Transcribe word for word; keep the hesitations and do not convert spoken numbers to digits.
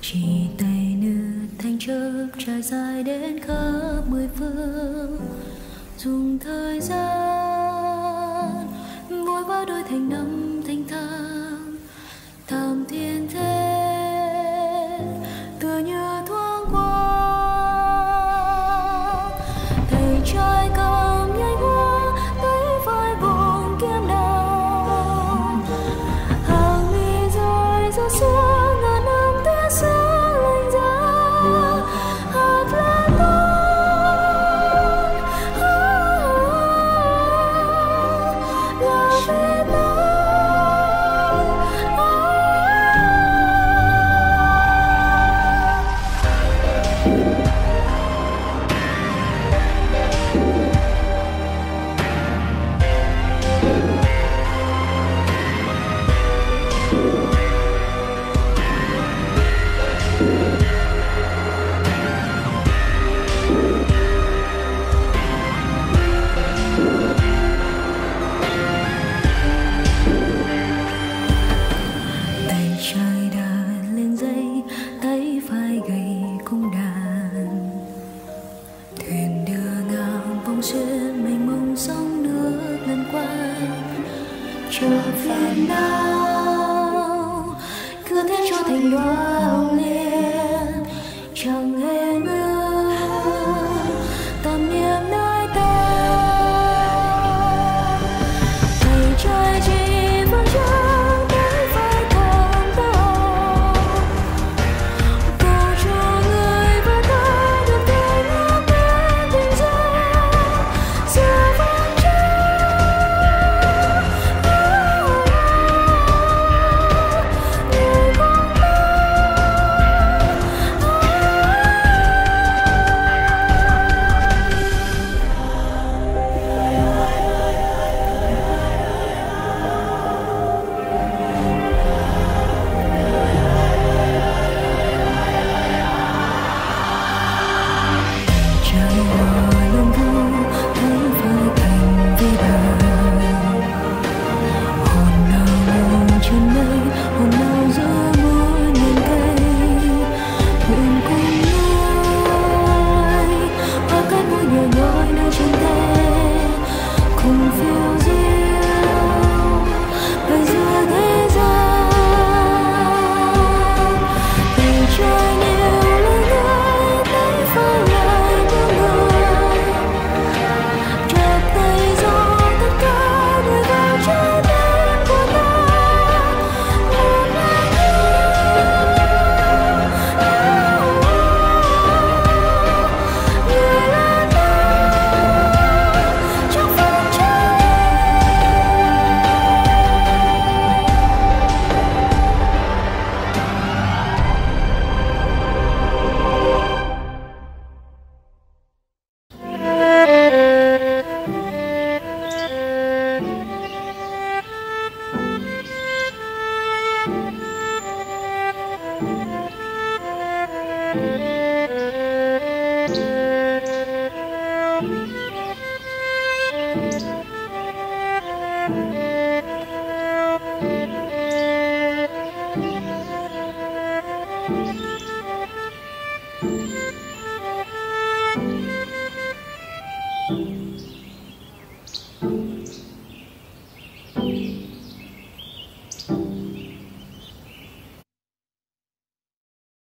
chỉ tay nữ thanh chớp trải dài đến khắp mười phương, dùng thời gian vội vã đổi thành năm thanh thang thảm thiên thế, tựa như thoáng qua thầy trai cầm nhai hoa tới vai vùng kiếm đào, hàng mi rơi rơi xuống ngàn năm tiếng sáo lạnh giá hạt lan tóc là Việt Nam. Tay trái đàn lên dây, tay phải gầy cung đàn, thuyền đưa ngang vòng xuyên mênh mông sóng nước lần quanh chờ Việt Nam, cứ thế cho thành đóa hồng liên chẳng hề ngừng tạm niệm nơi ta. Thầy trai chỉ vững chắc tới vai thầm tao, cầu cho người và ta được thấy ngước lên bình dương giữa vầng trăng. Người con ta trái hoa luôn thu thấy vai thành với đời, hồn nào ngồi trên mây, hồn nào giữa mỗi miền cây, nguyện cùng người hoa cát môi nhẹ nhói nơi chân thế, cùng phiêu diêu về giữa thế gian. Thầy trai nhiều lời nói tay phải lại những người, chợt tay gió tất cả người vào trái tim của ta. Một ngày người là ta trong vòng trái.